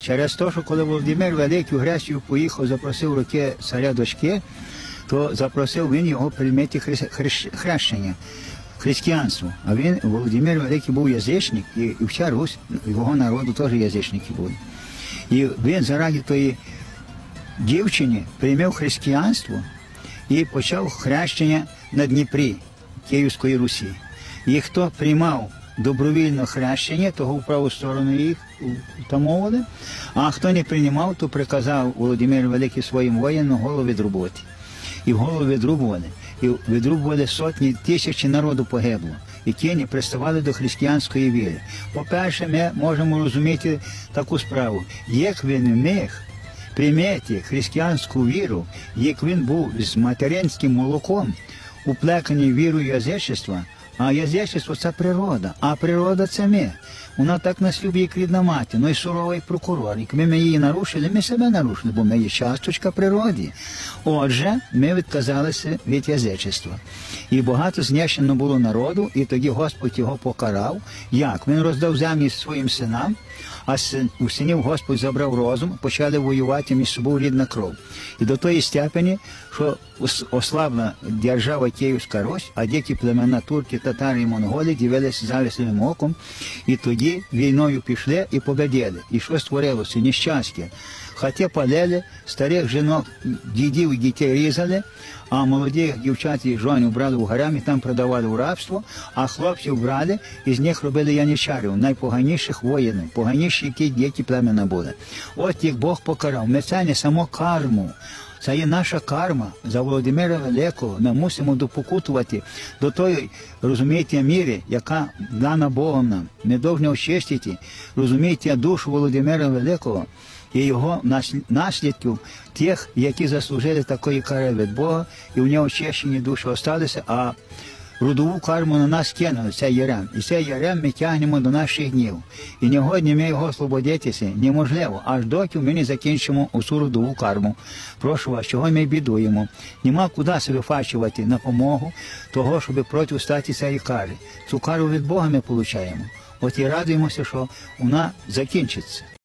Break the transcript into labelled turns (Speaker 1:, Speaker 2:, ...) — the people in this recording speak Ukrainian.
Speaker 1: Через те, що коли Володимир Великий в Грецію поїхав, запросив руки царя дочки, то запросив він його прийняти хрещення, християнство. А він, Володимир Великий, був язичник, і вся Русь, його народу теж язичники були. І він заради тої дівчини прийняв християнство і почав хрещення на Дніпрі Київської Русі. І хто приймав добровільно хрещення, того в праву сторону їх утамовували, а хто не приймав, то приказав Володимир Великий своїм воїнам голову відрубувати. І в голову відрубували. І відрубували сотні, тисячі народу погибло, які не приставали до християнської віри. По-перше, ми можемо розуміти таку справу. Як він міг прийняти християнську віру, як він був з материнським молоком, уплеканий вірою язичества, а язичество – це природа, а природа – це ми. Вона так нас любить, як рідна мати, ну і суровий прокурор. Якби ми її нарушили, ми себе нарушили, бо ми є часточка природи. Отже, ми відказалися від язичества. І багато знищено було народу, і тоді Господь його покарав. Як? Він роздав землі своїм синам, а у синів Господь забрав розум, почали воювати між собою рідна кров. І до тої степені, що ослабла держава Київська Русь, а дикі племена турки, татари і монголи дивилися завісним оком, і тоді війною пішли і победили. І що створилося? Нещастя. Хати палили, старих жінок, дідів і дітей різали, а молодих дівчат і жонів брали в гарем і там продавали в рабство, а хлопців брали і з них робили яничарів, найпоганіших воїнів, поганіші, які племена були. От їх Бог покарав. Ми це не само карму. Це є наша карма за Володимира Великого. Ми мусимо допокутувати до тої, розумієте, міри, яка дана Богом нам. Ми повинні очистити, розумієте, душу Володимира Великого і його наслідків, тих, які заслужили такої кари від Бога, і в нього очищені душі залишилися, а родову карму на нас кинули, це ярем. І цей ярем ми тягнемо до наших днів. І не годні ми його освободитися неможливо, аж доки ми не закінчимо усю родову карму. Прошу вас, чого ми бідуємо? Нема куди себе фачувати на помогу того, щоб протистати цієї кари. Цю кару від Бога ми отримуємо. От і радуємося, що вона закінчиться.